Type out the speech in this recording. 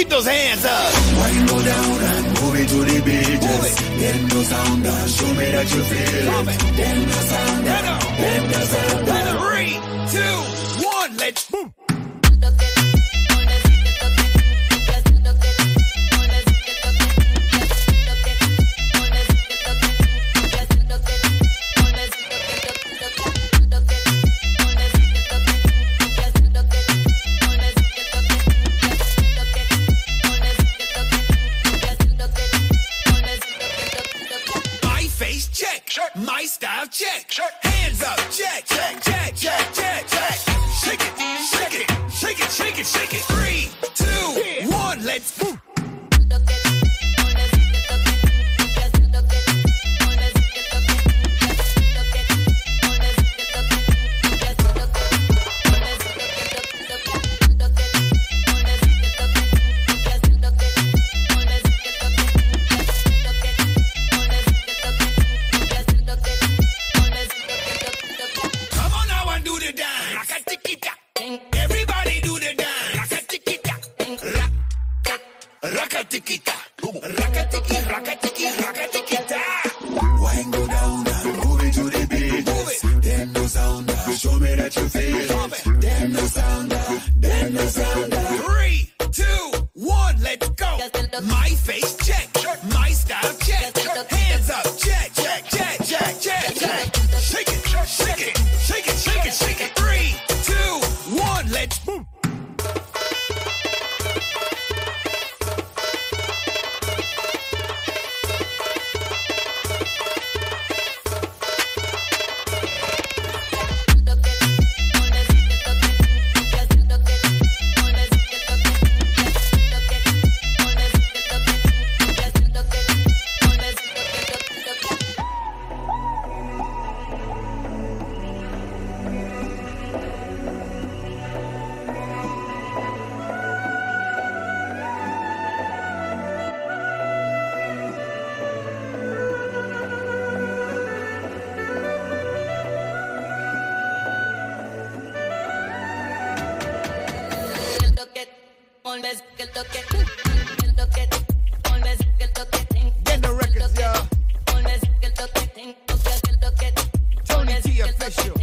Keep those hands up. Wind go down and move it to the beat. Then no sound, show me that you feel it. Then no sound, then no sound. 3, 2, 1, let's move. My style check. Hands up, check, check, check, check, check, check. Shake it, shake it, shake it, shake it, shake it. 3, 2, 1, let's move. Everybody do the dance. Raka-tiki-ta. Raka-tiki-ta. Raka-tiki, raka-tiki, raka-tiki-ta. Wine go down and move it to the beat. Then no sound, show me that you feel it. Then no sound, then no sound. 3, 2, 1, let's go. My face check, my style check. Hands up, check, check, check, check, check, check. Shake it, shake it, shake it, shake it, shake it. 3, 2, 1, let's move. Denorecord, y'all. Tony T official.